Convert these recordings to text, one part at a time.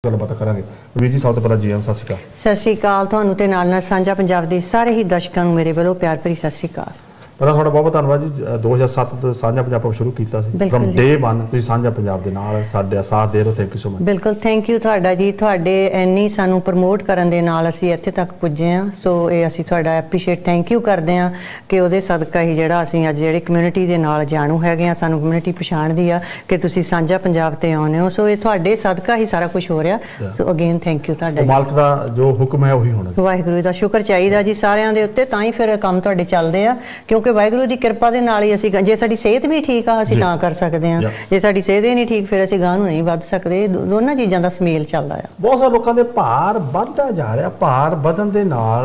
ਗੱਲਬਾਤ ਕਰਾਂਗੇ। ਵੀਰ ਜੀ, ਸਭ ਤੋਂ ਪਹਿਲਾਂ ਜੀ ਆਇਆਂ, ਸਤਿ ਸ਼੍ਰੀ ਅਕਾਲ। ਸਤਿ ਸ਼੍ਰੀ ਅਕਾਲ ਤੁਹਾਨੂੰ ਤੇ ਨਾਲ ਸਾਂਝਾ ਪੰਜਾਬ ਦੇ ਸਾਰੇ ਹੀ ਦਰਸ਼ਕਾਂ ਨੂੰ ਮੇਰੇ ਵੱਲੋਂ ਪਿਆਰ ਭਰੀ ਸਤਿ ਸ਼੍ਰੀ ਅਕਾਲ। ਪਹਿਲਾਂ ਤੁਹਾਡਾ ਬਹੁਤ ਧੰਨਵਾਦ ਜੀ। 2007 ਤੋਂ ਸਾਂਝਾ ਪੰਜਾਬ ਆਪਾਂ ਸ਼ੁਰੂ ਕੀਤਾ ਸੀ, ਫਰਮ ਡੇ 1 ਤੁਸੀਂ ਸਾਂਝਾ ਪੰਜਾਬ ਦੇ ਨਾਲ ਸਾਡੇ ਸਾਥ ਦੇ ਰਹੇ ਹੋ। Thank you so much. ਬਿਲਕੁਲ ਥੈਂਕ ਯੂ ਤੁਹਾਡਾ ਜੀ, ਤੁਹਾਡੇ ਇੰਨੀ ਸਾਨੂੰ ਪ੍ਰਮੋਟ ਕਰਨ ਦੇ ਨਾਲ ਅਸੀਂ ਇੱਥੇ ਤੱਕ ਪੁੱਜੇ ਹਾਂ। ਸੋ ਇਹ ਅਸੀਂ ਤੁਹਾਡਾ ਐਪਰੀਸ਼ੀਏਟ ਥੈਂਕ ਯੂ ਕਰਦੇ ਹਾਂ ਕਿ ਉਹਦੇ ਸਦਕਾ ਹੀ ਜਿਹੜਾ ਅਸੀਂ ਅੱਜ ਜਿਹੜੀ ਕਮਿਊਨਿਟੀ ਦੇ ਨਾਲ ਜਾਣੂ ਹੈਗੇ ਹਾਂ, ਸਾਨੂੰ ਕਮਿਊਨਿਟੀ ਪਛਾਣਦੀ ਆ ਕਿ ਤੁਸੀਂ ਸਾਂਝਾ ਪੰਜਾਬ ਤੇ ਆਉਂਦੇ ਹੋ। ਸੋ ਇਹ ਤੁਹਾਡੇ ਸਦਕਾ ਹੀ ਸਾਰਾ ਕੁਝ ਹੋ ਰਿਹਾ। ਸੋ ਅਗੇਨ ਥੈਂਕ ਯੂ ਤੁਹਾਡਾ। ਮਾਲਕ ਦਾ ਜੋ ਹੁਕਮ ਹੈ ਉਹੀ ਹੋਣਾ। ਵਾਹਿਗੁਰੂ ਦਾ ਸ਼ੁਕਰ ਚਾਹੀਦਾ ਜੀ ਸਾਰਿਆਂ ਦੇ ਉੱਤੇ, ਤਾਂ ਹੀ ਫਿਰ ਕੰਮ ਤੁਹਾਡੇ ਚੱਲਦੇ ਆ, ਕਿਉਂਕਿ ਵਾਹਿਗੁਰੂ ਦੀ ਕਿਰਪਾ ਦੇ ਨਾਲ ਹੀ ਅਸੀਂ, ਜੇ ਸਾਡੀ ਸਿਹਤ ਵੀ ਠੀਕ ਆ ਅਸੀਂ ਤਾਂ ਕਰ ਸਕਦੇ ਹਾਂ, ਜੇ ਸਾਡੀ ਸਿਹਤ ਹੀ ਨਹੀਂ ਠੀਕ ਫਿਰ ਅਸੀਂ ਗਾਂਹ ਨੂੰ ਨਹੀਂ ਵੱਧ ਸਕਦੇ। ਦੋਨਾਂ ਚੀਜ਼ਾਂ ਦਾ ਸੁਮੇਲ ਚੱਲਦਾ ਆ। ਬਹੁਤ ਸਾਰੇ ਲੋਕਾਂ ਦੇ ਭਾਰ ਵੱਧਦਾ ਜਾ ਰਿਹਾ। ਭਾਰ ਵਧਣ ਦੇ ਨਾਲ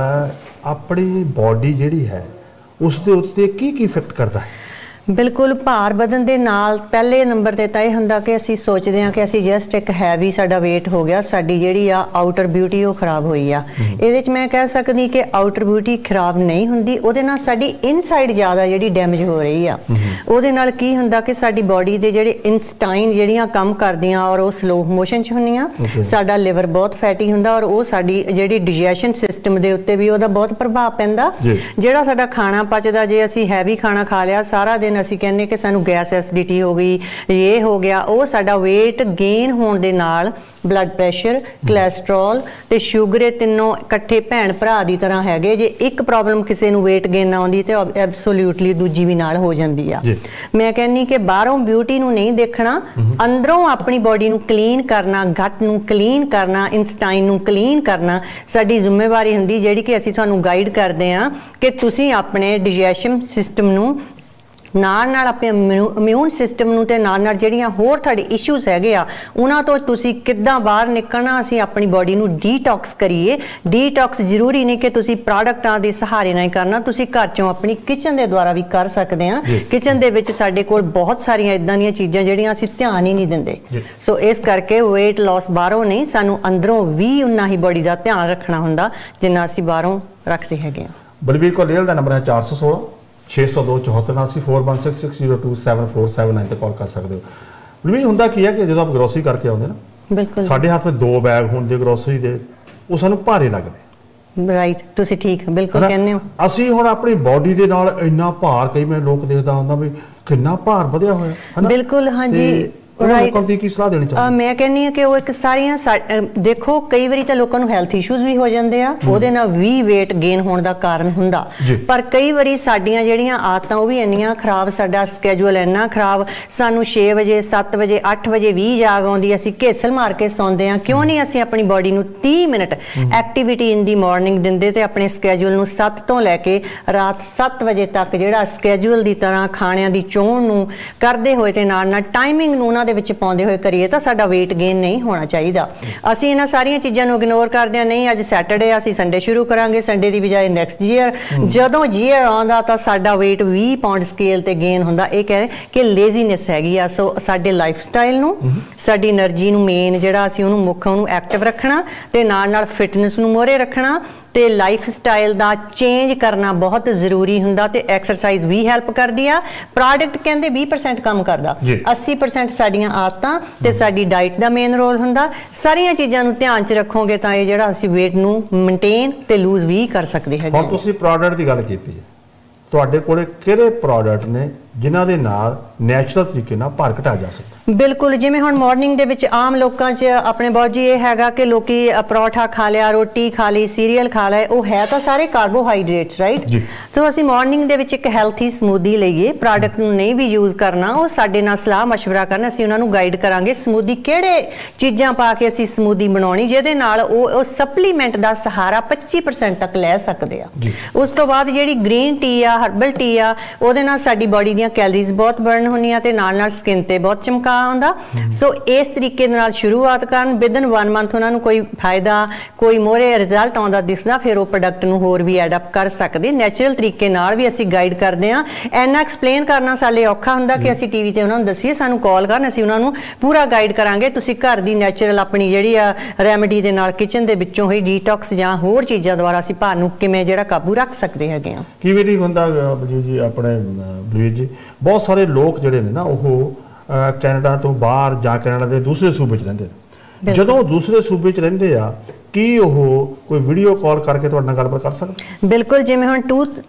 ਆਪਣੀ ਬਾਡੀ ਜਿਹੜੀ ਹੈ ਉਸ ਦੇ ਉੱਤੇ ਕੀ ਇਫੈਕਟ ਕਰਦਾ ਹੈ? ਬਿਲਕੁਲ, ਭਾਰ ਵਧਣ ਦੇ ਨਾਲ ਪਹਿਲੇ ਨੰਬਰ ਤੇ ਤਾਂ ਇਹ ਹੁੰਦਾ ਕਿ ਅਸੀਂ ਸੋਚਦੇ ਹਾਂ ਕਿ ਅਸੀਂ ਜਸਟ ਇੱਕ ਹੈਵੀ ਸਾਡਾ weight ਹੋ ਗਿਆ, ਸਾਡੀ ਜਿਹੜੀ ਆ ਆਊਟਰ ਬਿਊਟੀ ਉਹ ਖਰਾਬ ਹੋਈ ਆ। ਇਹਦੇ 'ਚ ਮੈਂ ਕਹਿ ਸਕਦੀ ਕਿ ਆਊਟਰ ਬਿਊਟੀ ਖਰਾਬ ਨਹੀਂ ਹੁੰਦੀ, ਉਹਦੇ ਨਾਲ ਸਾਡੀ ਇਨਸਾਈਡ ਜ਼ਿਆਦਾ ਜਿਹੜੀ ਡੈਮੇਜ ਹੋ ਰਹੀ ਆ। ਉਹਦੇ ਨਾਲ ਕੀ ਹੁੰਦਾ ਕਿ ਸਾਡੀ ਬਾਡੀ ਦੇ ਜਿਹੜੇ ਇਨਸਟਾਈਨ ਜਿਹੜੀਆਂ ਕੰਮ ਕਰਦੀਆਂ ਔਰ ਉਹ ਸਲੋ ਮੋਸ਼ਨ 'ਚ ਹੁੰਦੀਆਂ। ਸਾਡਾ ਲਿਵਰ ਬਹੁਤ ਫੈਟੀ ਹੁੰਦਾ ਔਰ ਉਹ ਸਾਡੀ ਜਿਹੜੀ ਡਾਈਜੈਸ਼ਨ ਸਿਸਟਮ ਦੇ ਉੱਤੇ ਵੀ ਉਹਦਾ ਬਹੁਤ ਪ੍ਰਭਾਵ ਪੈਂਦਾ। ਜਿਹੜਾ ਸਾਡਾ ਖਾਣਾ ਪਚਦਾ, ਜੇ ਅਸੀਂ ਹੈਵੀ ਖਾਣਾ ਖਾ ਲਿਆ ਸਾਰਾ ਦਿਨ, ਅਸੀਂ ਕਹਿੰਦੇ ਕਿ ਸਾਨੂੰ ਗੈਸ ਐਸਿਡਿਟੀ ਹੋ ਗਈ, ਇਹ ਹੋ ਗਿਆ, ਉਹ ਸਾਡਾ weight gain ਹੋਣ ਦੇ ਨਾਲ ਬਲੱਡ ਪ੍ਰੈਸ਼ਰ, ਕੋਲੇਸਟ੍ਰੋਲ ਤੇ ਸ਼ੂਗਰ, ਇਹ ਤਿੰਨੋਂ ਇਕੱਠੇ ਭੈਣ ਭਰਾ ਦੀ ਤਰ੍ਹਾਂ ਹੈਗੇ। ਜੇ ਇੱਕ ਪ੍ਰੋਬਲਮ ਕਿਸੇ ਨੂੰ weight gain ਨਾ ਆਉਂਦੀ ਤੇ ਐਬਸੋਲਿਊਟਲੀ ਦੂਜੀ ਵੀ ਨਾਲ ਹੋ ਜਾਂਦੀ ਆ। ਮੈਂ ਕਹਿੰਦੀ ਕਿ ਬਾਹਰੋਂ ਬਿਊਟੀ ਨੂੰ ਨਹੀਂ ਦੇਖਣਾ, ਅੰਦਰੋਂ ਆਪਣੀ ਬਾਡੀ ਨੂੰ ਕਲੀਨ ਕਰਨਾ, ਗੱਟ ਨੂੰ ਕਲੀਨ ਕਰਨਾ, ਇਨਸਟਾਈਨ ਨੂੰ ਕਲੀਨ ਕਰਨਾ ਸਾਡੀ ਜ਼ਿੰਮੇਵਾਰੀ ਹੁੰਦੀ, ਜਿਹੜੀ ਕਿ ਅਸੀਂ ਤੁਹਾਨੂੰ ਗਾਈਡ ਕਰਦੇ ਹਾਂ ਕਿ ਤੁਸੀਂ ਆਪਣੇ ਡਾਈਜੈਸ਼ਨ ਸਿਸਟਮ ਨੂੰ ਨਾਲ ਆਪਣੇ ਇਮਿਊਨ ਸਿਸਟਮ ਨੂੰ ਤੇ ਨਾਲ ਜਿਹੜੀਆਂ ਹੋਰ ਤੁਹਾਡੇ ਇਸ਼ੂਜ਼ ਹੈਗੇ ਆ ਉਹਨਾਂ ਤੋਂ ਤੁਸੀਂ ਕਿੱਦਾਂ ਬਾਹਰ ਨਿਕਲਣਾ। ਅਸੀਂ ਆਪਣੀ ਬਾਡੀ ਨੂੰ ਡੀਟੌਕਸ ਕਰੀਏ। ਡੀਟੌਕਸ ਜ਼ਰੂਰੀ ਨਹੀਂ ਕਿ ਤੁਸੀਂ ਪ੍ਰੋਡਕਟਾਂ ਦੇ ਸਹਾਰੇ ਨਾਲ ਹੀ ਕਰਨਾ, ਤੁਸੀਂ ਘਰ ਚੋਂ ਆਪਣੀ ਕਿਚਨ ਦੇ ਦੁਆਰਾ ਵੀ ਕਰ ਸਕਦੇ ਹਾਂ। ਕਿਚਨ ਦੇ ਵਿੱਚ ਸਾਡੇ ਕੋਲ ਬਹੁਤ ਸਾਰੀਆਂ ਇਦਾਂ ਦੀਆਂ ਚੀਜ਼ਾਂ ਜਿਹੜੀਆਂ ਅਸੀਂ ਧਿਆਨ ਹੀ ਨਹੀਂ ਦਿੰਦੇ। ਸੋ ਇਸ ਕਰਕੇ weight loss ਬਾਹਰੋਂ ਨਹੀਂ, ਸਾਨੂੰ ਅੰਦਰੋਂ ਵੀ ਉਨਾ ਹੀ ਬਾਡੀ ਦਾ ਧਿਆਨ ਰੱਖਣਾ ਹੁੰਦਾ ਜਿੰਨਾ ਅਸੀਂ ਬਾਹਰੋਂ ਰੱਖਦੇ ਹੈਗੇ ਹਾਂ। ਬਲਵੀਰ ਕੋਲ ਦਾ ਨੰਬਰ ਹੈ 416 602 74 4169 ਤੇ ਕਾਲ ਕਰ ਸਕਦੇ ਹੋ। ਬਲਵੀਰ, ਹੁੰਦਾ ਕੀ ਹੈ ਕਿ ਜਦੋਂ ਆਪਾਂ ਗਰੋਸਰੀ ਕਰਕੇ ਆਉਂਦੇ ਨਾ, ਬਿਲਕੁਲ ਸਾਡੇ ਹੱਥ ਵਿੱਚ 2 ਬੈਗ ਹੋਣ ਦੇ ਗਰੋਸਰੀ ਦੇ, ਉਹ ਸਾਨੂੰ ਭਾਰੇ ਲੱਗਦੇ। ਰਾਈਟ, ਤੁਸੀਂ ਠੀਕ ਬਿਲਕੁਲ ਕਹਿੰਦੇ ਹੋ। ਅਸੀਂ ਹੁਣ ਆਪਣੀ ਬਾਡੀ ਦੇ ਨਾਲ ਇੰਨਾ ਭਾਰ, ਕਈ ਵਾਰ ਲੋਕ ਦੇਖਦਾ ਹੁੰਦਾ ਵੀ ਕਿੰਨਾ ਭਾਰ ਵਧਿਆ ਹੋਇਆ ਹੈ। ਬਿਲਕੁਲ, ਹਾਂਜੀ ਲੋਕਾਂ ਦੀ ਕੀ ਸਲਾਹ ਦੇਣੀ ਚਾਹੀਦੀ? ਮੈਂ ਕਹਿੰਦੀ ਹਾਂ ਕਿ ਉਹ ਇੱਕ ਸਾਰੀਆਂ ਦੇਖੋ, ਕਈ ਵਾਰੀ ਤਾਂ ਲੋਕਾਂ ਨੂੰ ਹੈਲਥ ਇਸ਼ੂਜ਼ ਵੀ ਹੋ ਜਾਂਦੇ ਆ, ਉਹਦੇ ਨਾਲ ਵੀ weight gain ਹੋਣ ਦਾ ਕਾਰਨ ਹੁੰਦਾ। ਪਰ ਕਈ ਵਾਰੀ ਸਾਡੀਆਂ ਜਿਹੜੀਆਂ ਆਦਤਾਂ ਉਹ ਵੀ ਇੰਨੀਆਂ ਖਰਾਬ, ਸਾਡਾ ਸਕੇਜੂਲ ਇੰਨਾ ਖਰਾਬ, ਸਾਨੂੰ 6 ਵਜੇ 7 ਵਜੇ 8 ਵਜੇ ਵੀ ਜਾਗ ਆਉਂਦੀ, ਅਸੀਂ ਘੇਸਲ ਮਾਰ ਕੇ ਸੌਂਦੇ ਹਾਂ। ਕਿਉਂ ਨਹੀਂ ਅਸੀਂ ਆਪਣੀ ਬਾਡੀ ਨੂੰ 30 minute activity in the morning ਦਿੰਦੇ ਤੇ ਆਪਣੇ ਸਕੇਜੂਲ ਨੂੰ 7 ਤੋਂ ਲੈ ਕੇ ਰਾਤ 7 ਵਜੇ ਤੱਕ ਜਿਹੜਾ ਸਕੇਜੂਲ ਦੀ ਤਰ੍ਹਾਂ ਖਾਣਿਆਂ ਦੀ ਚੋਣ ਨੂੰ ਕਰਦੇ ਹੋਏ ਤੇ ਨਾਲ ਟਾਈਮਿੰਗ ਨੂੰ ਦੇ ਵਿੱਚ ਪਾਉਂਦੇ ਹੋਏ ਕਰੀਏ ਤਾਂ ਸਾਡਾ weight gain ਨਹੀਂ ਹੋਣਾ ਚਾਹੀਦਾ। ਅਸੀਂ ਇਹਨਾਂ ਸਾਰੀਆਂ ਚੀਜ਼ਾਂ ਨੂੰ ਇਗਨੋਰ ਕਰਦੇ ਹਾਂ। ਨਹੀਂ, ਅੱਜ ਸੈਟਰਡੇ ਆ, ਅਸੀਂ ਸੰਡੇ ਸ਼ੁਰੂ ਕਰਾਂਗੇ, ਸੰਡੇ ਦੀ ਬਜਾਏ ਨੈਕਸਟ ਈਅਰ। ਜਦੋਂ ਈਅਰ ਆਉਂਦਾ ਤਾਂ ਸਾਡਾ weight 20 ਪਾਉਂਡ ਸਕੇਲ ਤੇ ਗੇਨ ਹੁੰਦਾ। ਇਹ ਕਹੇ ਕਿ ਲੇਜ਼ੀਨੈਸ ਹੈਗੀ ਆ। ਸੋ ਸਾਡੇ ਲਾਈਫ ਸਟਾਈਲ ਨੂੰ, ਸਾਡੀ એનર્ਜੀ ਨੂੰ ਮੇਨ ਜਿਹੜਾ ਅਸੀਂ ਉਹਨੂੰ ਮੁੱਖ ਉਹਨੂੰ ਐਕਟਿਵ ਰੱਖਣਾ ਤੇ ਨਾਲ ਫਿਟਨੈਸ ਨੂੰ ਮੋਹਰੇ ਰੱਖਣਾ ਤੇ ਲਾਈਫ ਸਟਾਈਲ ਦਾ ਚੇਂਜ ਕਰਨਾ ਬਹੁਤ ਜ਼ਰੂਰੀ ਹੁੰਦਾ। ਤੇ ਐਕਸਰਸਾਈਜ਼ ਵੀ ਹੈਲਪ ਕਰਦੀ ਆ। ਪ੍ਰੋਡਕਟ ਕਹਿੰਦੇ 20% ਕੰਮ ਕਰਦਾ, 80% ਸਾਡੀਆਂ ਆਦਤਾਂ ਤੇ ਸਾਡੀ ਡਾਈਟ ਦਾ ਮੇਨ ਰੋਲ ਹੁੰਦਾ। ਸਾਰੀਆਂ ਚੀਜ਼ਾਂ ਨੂੰ ਧਿਆਨ 'ਚ ਰੱਖੋਗੇ ਤਾਂ ਇਹ ਜਿਹੜਾ ਅਸੀਂ weight ਨੂੰ ਮੇਨਟੇਨ ਤੇ ਲੂਜ਼ ਵੀ ਕਰ ਸਕਦੇ ਹੈਗੇ। ਹੁਣ ਤੁਸੀਂ ਪ੍ਰੋਡਕਟ ਦੀ ਗੱਲ ਕੀਤੀ ਹੈ, ਤੁਹਾਡੇ ਕੋਲੇ ਕਿਹੜੇ ਪ੍ਰੋਡਕਟ ਨੇ ਜਿਨ੍ਹਾਂ ਦੇ ਨਾਲ ਨੈਚੁਰਲ ਤਰੀਕੇ ਨਾਲ ਭਾਰ ਘਟਾਇਆ ਜਾ ਸਕਦਾ? ਬਿਲਕੁਲ, ਜਿਵੇਂ ਹੁਣ ਮਾਰਨਿੰਗ ਦੇ ਵਿੱਚ ਆਮ ਲੋਕਾਂ 'ਚ ਆਪਣੇ ਬਹੁਤ ਜੀ ਇਹ ਹੈਗਾ ਕਿ ਲੋਕੀ ਪਰੌਠਾ ਖਾ ਲਿਆ, ਰੋਟੀ ਖਾ ਲਈ, ਸੀਰੀਅਲ ਖਾ ਲਏ, ਉਹ ਹੈ ਤਾਂ ਸਾਰੇ ਕਾਰਬੋਹਾਈਡਰੇਟਸ, ਰਾਈਟ। ਸੋ ਅਸੀਂ ਮਾਰਨਿੰਗ ਦੇ ਵਿੱਚ ਇੱਕ ਹੈਲਥੀ ਸਮੂਦੀ ਲਈਏ, ਪ੍ਰੋਡਕਟ ਨੂੰ ਨਹੀਂ ਵੀ ਯੂਜ਼ ਕਰਨਾ, ਉਹ ਸਾਡੇ ਨਾਲ ਸਲਾਹ ਮਸ਼ਵਰਾ ਕਰਨ, ਅਸੀਂ ਉਹਨਾਂ ਨੂੰ ਗਾਈਡ ਕਰਾਂਗੇ ਸਮੂਦੀ ਕਿਹੜੇ ਚੀਜ਼ਾਂ ਪਾ ਕੇ ਅਸੀਂ ਸਮੂਦੀ ਬਣਾਉਣੀ ਜਿਹਦੇ ਨਾਲ ਉਹ ਸਪਲੀਮੈਂਟ ਦਾ ਸਹਾਰਾ 25% ਤੱਕ ਲੈ ਸਕਦੇ ਆ। ਉਸ ਤੋਂ ਬਾਅਦ ਜਿਹੜੀ ਗ੍ਰੀਨ ਟੀ ਆ, ਹਰਬਲ ਟੀ ਆ, ਉਹਦੇ ਨਾਲ ਸਾਡੀ ਬਾਡੀ ਕੈਲਰੀਜ਼ ਬਹੁਤ ਬਰਨ ਹੁੰਦੀਆਂ ਤੇ ਨਾਲ ਸਕਿਨ ਤੇ ਬਹੁਤ ਚਮਕਾ ਆਉਂਦਾ। ਸੋ ਇਸ ਤਰੀਕੇ ਨਾਲ ਸ਼ੁਰੂਆਤ ਕਰਨ, ਵਿਦਨ 1 ਮੰਥ ਉਹਨਾਂ ਨੂੰ ਕੋਈ ਫਾਇਦਾ, ਕੋਈ ਮੋਹਰੇ ਰਿਜ਼ਲਟ ਆਉਂਦਾ ਦਿਸਦਾ, ਫਿਰ ਉਹ ਪ੍ਰੋਡਕਟ ਨੂੰ ਹੋਰ ਵੀ ਐਡ ਅਪ ਕਰ ਸਕਦੇ। ਨੈਚੁਰਲ ਤਰੀਕੇ ਨਾਲ ਵੀ ਅਸੀਂ ਗਾਈਡ ਕਰਦੇ ਹਾਂ। ਇੰਨਾ ਐਕਸਪਲੇਨ ਕਰਨਾ ਸਾਡੇ ਔਖਾ ਹੁੰਦਾ ਕਿ ਅਸੀਂ ਟੀਵੀ ਤੇ ਉਹਨਾਂ ਨੂੰ ਦੱਸੀਏ, ਸਾਨੂੰ ਕਾਲ ਕਰਨ, ਅਸੀਂ ਉਹਨਾਂ ਨੂੰ ਪੂਰਾ ਗਾਈਡ ਕਰਾਂਗੇ। ਤੁਸੀਂ ਘਰ ਦੀ ਨੈਚੁਰਲ ਆਪਣੀ ਜਿਹੜੀ ਆ ਰੈਮੇਡੀ ਦੇ ਨਾਲ ਕਿਚਨ ਦੇ ਵਿੱਚੋਂ ਹੀ ਡੀਟੌਕਸ ਜਾਂ ਹੋਰ ਚੀਜ਼ਾਂ ਦੁਆਰਾ ਅਸੀਂ ਭਾਰ ਨੂੰ ਕਿਵੇਂ ਜਿਹੜਾ ਕਾਬੂ ਰੱਖ ਸਕਦੇ ਹੈਗੇ ਹਾਂ। ਕਿਵੇਂ ਨਹੀਂ ਹੁੰਦਾ ਜੀ ਆਪਣੇ ਬਲਵੀਰ ਜੀ, ਬਹੁਤ ਸਾਰੇ ਲੋਕ ਜਿਹੜੇ ਨੇ ਨਾ ਉਹ ਕੈਨੇਡਾ ਤੋਂ ਬਾਹਰ ਜਾਂ ਕੈਨੇਡਾ ਦੇ ਦੂਸਰੇ ਸੂਬੇ 'ਚ ਰਹਿੰਦੇ ਨੇ, ਜਦੋਂ ਦੂਸਰੇ ਸੂਬੇ 'ਚ ਰਹਿੰਦੇ ਆ ਕੀ ਉਹ ਕੋਈ ਵੀਡੀਓ ਕਾਲ ਕਰਕੇ ਤੁਹਾਡੇ ਨਾਲ ਗੱਲਬਾਤ ਕਰ ਸਕਦੇ? ਬਿਲਕੁਲ, ਜਿਵੇਂ ਹੁਣ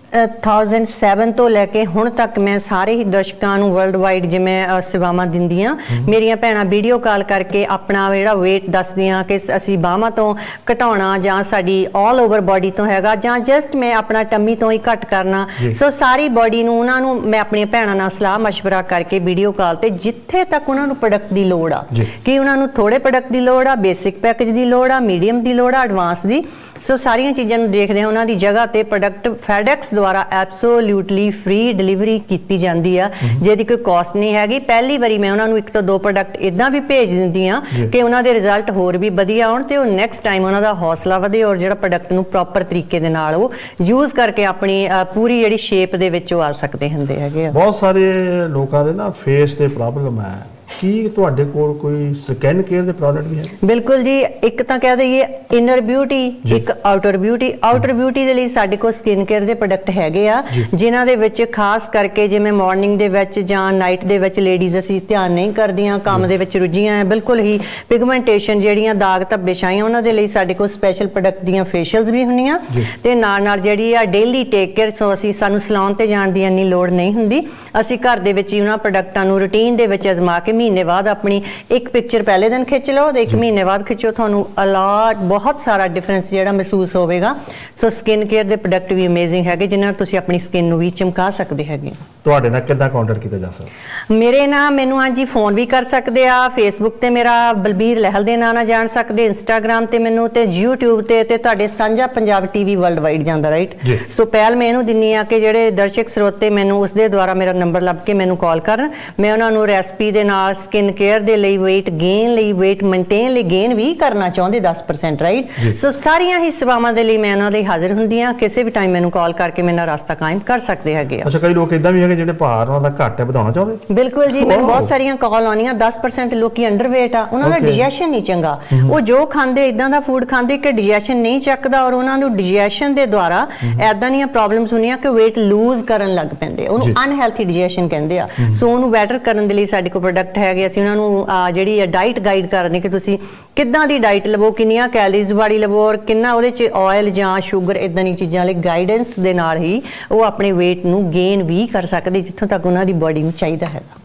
2007 ਤੋਂ ਲੈ ਕੇ ਹੁਣ ਤੱਕ ਮੈਂ ਸਾਰੇ ਹੀ ਦਰਸ਼ਕਾਂ ਨੂੰ ਵਰਲਡ ਵਾਈਡ ਜਿਵੇਂ ਸੇਵਾਵਾਂ ਦਿੰਦੀਆਂ, ਮੇਰੀਆਂ ਭੈਣਾਂ ਵੀਡੀਓ ਕਾਲ ਕਰਕੇ ਆਪਣਾ ਜਿਹੜਾ weight ਦੱਸਦੀਆਂ ਕਿ ਅਸੀਂ ਬਾਹਾਂ ਤੋਂ ਘਟਾਉਣਾ ਜਾਂ ਸਾਡੀ ਆਲ ਓਵਰ ਬਾਡੀ ਤੋਂ ਹੈਗਾ ਜਾਂ ਜਸਟ ਮੈਂ ਆਪਣਾ ਟੰਮੀ ਤੋਂ ਹੀ ਘੱਟ ਕਰਨਾ। ਸੋ ਸਾਰੀ ਬਾਡੀ ਨੂੰ ਉਹਨਾਂ ਨੂੰ ਮੈਂ ਆਪਣੀਆਂ ਭੈਣਾਂ ਨਾਲ ਸਲਾਹ ਮਸ਼ਵਰਾ ਕਰਕੇ ਵੀਡੀਓ ਕਾਲ ਤੇ ਜਿੱਥੇ ਤੱਕ ਉਹਨਾਂ ਨੂੰ ਪ੍ਰੋਡਕਟ ਦੀ ਲੋੜ ਆ, ਕਿ ਉਹਨਾਂ ਨੂੰ ਥੋੜੇ ਪ੍ਰੋਡਕਟ ਦੀ ਲੋੜ ਆ, ਬੇਸਿਕ ਪੈਕੇਜ ਦੀ ਲੋੜ ਆ, ਮੀਡੀਅਮ ਦੀ ਲੋੜ ਆ, ਐਡਵਾਂਸ ਦੀ, ਸੋ ਸਾਰੀਆਂ ਚੀਜ਼ਾਂ ਨੂੰ ਦੇਖਦੇ ਹਾਂ। ਉਹਨਾਂ ਦੀ ਜਗ੍ਹਾ ਤੇ ਪ੍ਰੋਡਕਟ ਫੈਡੈਕਸ ਦੁਆਰਾ ਐਬਸੋਲੂਟਲੀ ਫ੍ਰੀ ਡਿਲੀਵਰੀ ਕੀਤੀ ਜਾਂਦੀ ਆ, ਜਿਹਦੀ ਕੋਈ ਕਾਸਟ ਨਹੀਂ ਹੈਗੀ। ਪਹਿਲੀ ਵਾਰੀ ਮੈਂ ਉਹਨਾਂ ਨੂੰ 1 ਤੋਂ 2 ਪ੍ਰੋਡਕਟ ਇਦਾਂ ਵੀ ਭੇਜ ਦਿੰਦੀ ਆ ਕਿ ਉਹਨਾਂ ਦੇ ਰਿਜ਼ਲਟ ਹੋਰ ਵੀ ਵਧੀਆ ਆਉਣ ਤੇ ਉਹ ਨੈਕਸਟ ਟਾਈਮ ਉਹਨਾਂ ਦਾ ਹੌਸਲਾ ਵਧੇ ਔਰ ਜਿਹੜਾ ਪ੍ਰੋਡਕਟ ਨੂੰ ਪ੍ਰੋਪਰ ਤਰੀਕੇ ਦੇ ਨਾਲ ਉਹ ਯੂਜ਼ ਕਰਕੇ ਆਪਣੀ ਪੂਰੀ ਜਿਹੜੀ ਸ਼ੇਪ ਦੇ ਵਿੱਚ ਉਹ ਆ ਸਕਦੇ ਹੁੰਦੇ ਹੈਗੇ ਆ। ਬਹੁਤ ਸਾਰੇ ਲੋਕਾਂ ਦੇ ਨਾ ਫੇਸ ਤੇ ਪ੍ਰੋਬਲਮ ਹੈ, ਕੀ ਤੁਹਾਡੇ ਕੋਲ ਕੋਈ ਸਕਿਨ ਕੇਅਰ ਦੇ ਪ੍ਰੋਡਕਟ ਵੀ ਹੈ? ਬਿਲਕੁਲ ਜੀ, ਇੱਕ ਤਾਂ ਕਹਿ ਦਈਏ ਇਨਰ ਬਿਊਟੀ, ਇੱਕ ਆਊਟਰ ਬਿਊਟੀ। ਆਊਟਰ ਬਿਊਟੀ ਦੇ ਲਈ ਸਾਡੇ ਕੋਲ ਸਕਿਨ ਕੇਅਰ ਦੇ ਪ੍ਰੋਡਕਟ ਹੈਗੇ ਆ, ਜਿਨ੍ਹਾਂ ਦੇ ਵਿੱਚ ਖਾਸ ਕਰਕੇ ਜਿਵੇਂ ਮਾਰਨਿੰਗ ਦੇ ਵਿੱਚ ਜਾਂ ਨਾਈਟ ਦੇ ਵਿੱਚ ਲੇਡੀਜ਼ ਅਸੀਂ ਧਿਆਨ ਨਹੀਂ ਕਰਦੀਆਂ, ਕੰਮ ਦੇ ਵਿੱਚ ਰੁੱਝੀਆਂ ਹੈ, ਬਿਲਕੁਲ ਹੀ ਪਿਗਮੈਂਟੇਸ਼ਨ ਜਿਹੜੀਆਂ ਦਾਗ ਧੱਬੇ ਛਾਈਆਂ, ਉਹਨਾਂ ਦੇ ਲਈ ਸਾਡੇ ਕੋਲ ਸਪੈਸ਼ਲ ਪ੍ਰੋਡਕਟ ਦੀਆਂ ਫੇਸ਼ੀਅਲਸ ਵੀ ਹੁੰਦੀਆਂ ਤੇ ਨਾਲ ਜਿਹੜੀ ਆ ਡੇਲੀ ਟੇਕ ਕੇਅਰ। ਸੋ ਸਾਨੂੰ ਸੈਲੂਨ ਤੇ ਜਾਣ ਦੀ ਇੰਨੀ ਲੋੜ ਨਹੀਂ ਹੁੰਦੀ, ਅਸੀਂ ਘਰ ਦੇ ਵਿੱਚ ਹੀ ਉਹਨਾਂ ਪ੍ਰੋਡਕਟਾਂ ਨੂੰ ਰੂਟੀਨ ਦੇ ਵਿੱਚ ਅਜ਼ਮਾ ਕੇ ਮਹੀਨੇ ਬਾਅਦ ਆਪਣੀ ਇੱਕ ਪਿਕਚਰ ਪਹਿਲੇ ਦਿਨ ਖਿੱਚ ਲਓ ਤੇ 1 ਮਹੀਨੇ ਬਾਅਦ ਖਿੱਚੋ, ਤੁਹਾਨੂੰ ਅਲਾਟ ਬਹੁਤ ਸਾਰਾ ਡਿਫਰੈਂਸ ਜਿਹੜਾ ਮਹਿਸੂਸ ਹੋਵੇਗਾ। ਸੋ ਸਕਿਨ ਕੇਅਰ ਦੇ ਪ੍ਰੋਡਕਟ ਵੀ ਅਮੇਜ਼ਿੰਗ ਹੈਗੇ, ਜਿਨ੍ਹਾਂ ਨਾਲ ਤੁਸੀਂ ਆਪਣੀ ਸਕਿਨ ਨੂੰ ਵੀ ਚਮਕਾ ਸਕਦੇ ਹੈਗੇ। ਤੁਹਾਡੇ ਨਾਲ ਕਿੱਦਾਂ ਕੰਟੈਕਟ ਕੀਤਾ ਜਾ ਸਕਦਾ? ਮੇਰੇ ਨਾਲ ਮੈਨੂੰ ਹਾਂਜੀ ਫੋਨ ਵੀ ਕਰ ਸਕਦੇ ਆ, ਫੇਸਬੁੱਕ ਤੇ ਮੇਰਾ ਬਲਬੀਰ ਲਹਿਲ ਦੇ ਨਾਂ ਨਾਲ ਜਾਣ ਸਕਦੇ, ਇੰਸਟਾਗ੍ਰਾਮ ਤੇ ਮੈਨੂੰ ਤੇ YouTube ਤੇ ਤੁਹਾਡੇ Sanjha Punjab TV world wide ਜਾਂਦਾ, ਰਾਈਟ। ਸੋ ਪਹਿਲ ਮੈਂ ਇਹਨੂੰ ਦਿੰਨੀ ਆ ਕਿ ਜਿਹੜੇ ਦਰਸ਼ਕ ਸਰੋਤੇ ਮੈਨੂੰ ਉਸ ਦੇ ਦੁਆਰਾ ਮੇਰਾ ਨੰਬਰ ਲੱਭ ਕੇ ਮੈਨੂੰ ਕਾਲ ਕਰਨ, ਮੈਂ ਉਹਨਾਂ ਨੂੰ ਰੈਸਪੀ ਦੇ ਨਾਲ ਸਕਿਨ ਕੇਅਰ ਦੇ ਲਈ, weight gain ਲਈ, weight maintain ਲਈ, gain ਵੀ ਕਰਨਾ ਚਾਹੁੰਦੇ 10%, ਰਾਈਟ। ਸੋ ਸਾਰੀਆਂ ਹੀ ਸੇਵਾਵਾਂ ਦੇ ਲਈ ਮੈਂ ਉਹਨਾਂ ਲਈ ਹਾਜ਼ਰ ਹੁੰਦੀ ਆ, ਕਿਸੇ ਵੀ ਟਾਈਮ ਮੈਨੂੰ ਕਾਲ ਕਰਕੇ ਮੇਰਾ ਰਸਤਾ ਕਾਇਮ ਕਰ ਸਕਦੇ ਹੈਗੇ ਆ। ਅੱਛਾ, ਕਈ ਲੋਕ ਇਦਾਂ ਵੀ ਹੈਗੇ ਜਿਹੜੇ ਭਾਰ ਉਹਨਾਂ ਦਾ ਘੱਟ ਹੈ, ਵਧਾਉਣਾ ਚਾਹੁੰਦੇ? ਬਿਲਕੁਲ ਜੀ, ਮੈਨੂੰ ਬਹੁਤ ਸਾਰੀਆਂ ਕਾਲ ਆਉਣੀਆਂ। 10% ਲੋਕੀ ਅੰਡਰਵੇਟ ਆ, ਉਹਨਾਂ ਦਾ ਡਾਈਜੈਸ਼ਨ ਨਹੀਂ ਚੰਗਾ, ਉਹ ਜੋ ਖਾਂਦੇ ਇਦਾਂ ਦਾ ਫੂਡ ਖਾਂਦੇ ਕਿ ਡਾਈਜੈਸ਼ਨ ਨਹੀਂ ਚੱਕਦਾ ਔਰ ਉਹਨਾਂ ਨੂੰ ਡਾਈਜੈਸ਼ਨ ਦੇ ਦੁਆਰਾ ਐਦਾਂ ਦੀਆਂ ਪ੍ਰੋਬਲਮਸ ਹੁੰਦੀਆਂ ਕਿ weight ਲੂਜ਼ ਕਰਨ ਲੱਗ ਪੈਂਦੇ, ਉਹਨੂੰ ਅਨਹੈਲਥੀ ਡਾਈਜੈਸ਼ਨ ਕਹਿੰਦੇ ਆ। ਸੋ ਉਹਨੂੰ ਬੈਟਰ ਕਰਨ ਦੇ ਲਈ ਸਾਡੇ ਕੋਲ ਪ੍ਰੋਡਕਟ ਹੈਗੇ, ਅਸੀਂ ਉਹਨਾਂ ਨੂੰ ਜਿਹੜੀ ਡਾਈਟ ਗਾਈਡ ਕਰਦੇ ਕਿ ਤੁਸੀਂ ਕਿੱਦਾਂ ਦੀ ਡਾਈਟ ਲਵੋ, ਕਿੰਨੀਆਂ ਕੈਲਰੀਜ਼ ਵਾਲੀ ਲਵੋ ਔਰ ਕਿੰਨਾ ਉਹਦੇ 'ਚ ਆਇਲ ਜਾਂ ਸ਼ੂਗਰ ਇਦਾਂ ਦੀਆਂ ਚੀਜ਼ਾਂ ਲਈ ਗਾਈਡੈਂਸ ਦੇ ਨਾਲ ਹੀ ਉਹ ਆਪਣੇ weight ਨੂੰ ਗੇਨ ਵੀ ਕਰ ਸਕਦੇ ਜਿੱਥੋਂ ਤੱਕ ਉਹਨਾਂ ਦੀ ਬਾਡੀ ਨੂੰ ਚਾਹੀਦਾ ਹੈ।